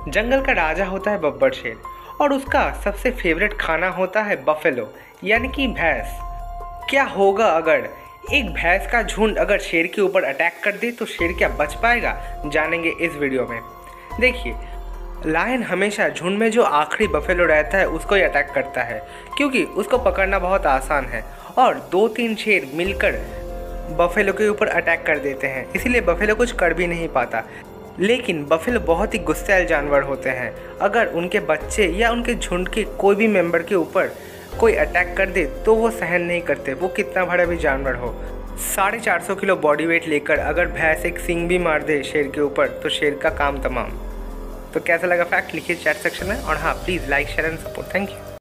जंगल का राजा होता है बब्बर शेर और उसका सबसे फेवरेट खाना होता है बफेलो यानी कि भैंस। क्या होगा अगर एक भैंस का झुंड अगर शेर के ऊपर अटैक कर दे तो शेर क्या बच पाएगा, जानेंगे इस वीडियो में। देखिए, लायन हमेशा झुंड में जो आखिरी बफेलो रहता है उसको ही अटैक करता है क्योंकि उसको पकड़ना बहुत आसान है और 2-3 शेर मिलकर बफेलो के ऊपर अटैक कर देते हैं, इसीलिए बफेलो कुछ कर भी नहीं पाता। लेकिन बफेलो बहुत ही गुस्सैल जानवर होते हैं, अगर उनके बच्चे या उनके झुंड के कोई भी मेंबर के ऊपर कोई अटैक कर दे तो वो सहन नहीं करते, वो कितना बड़ा भी जानवर हो। 450 किलो बॉडी वेट लेकर अगर भैंस एक सींग भी मार दे शेर के ऊपर तो शेर का काम तमाम। तो कैसा लगा फैक्ट लिखिए चैट सेक्शन में, और हाँ please like share and support. Thank you.